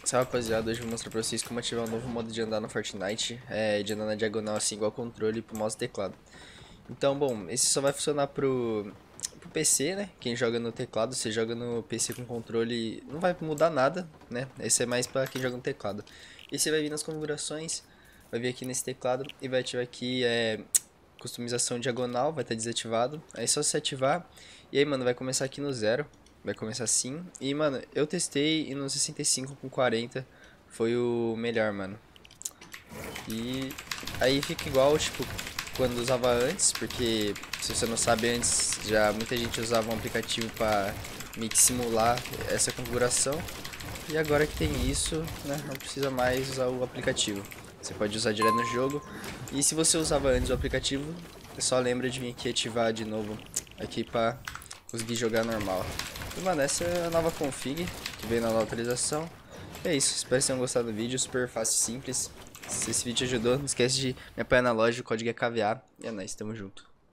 Salve rapaziada, hoje eu vou mostrar pra vocês como ativar um novo modo de andar no Fortnite, de andar na diagonal assim igual controle pro mouse e teclado. Então, bom, esse só vai funcionar pro PC, né? Quem joga no teclado, você joga no PC com controle, não vai mudar nada, né? Esse é mais pra quem joga no teclado. E você vai vir nas configurações, vai vir aqui nesse teclado e vai ativar aqui customização diagonal, vai estar desativado. Aí é só você ativar e aí, mano, vai começar aqui no zero. Vai começar assim. E, mano, eu testei e no 65 com 40 foi o melhor, mano. E aí fica igual, tipo, quando usava antes, porque se você não sabe antes, já muita gente usava um aplicativo para meio que simular essa configuração. E agora que tem isso, né, não precisa mais usar o aplicativo. Você pode usar direto no jogo. E se você usava antes o aplicativo, só lembra de vir aqui ativar de novo aqui para conseguir jogar normal. E, mano, essa é a nova config que veio na nova atualização. E é isso, espero que tenham gostado do vídeo, super fácil e simples. Se esse vídeo te ajudou, não esquece de me apoiar na loja, o código é caviar. E é nóis, tamo junto.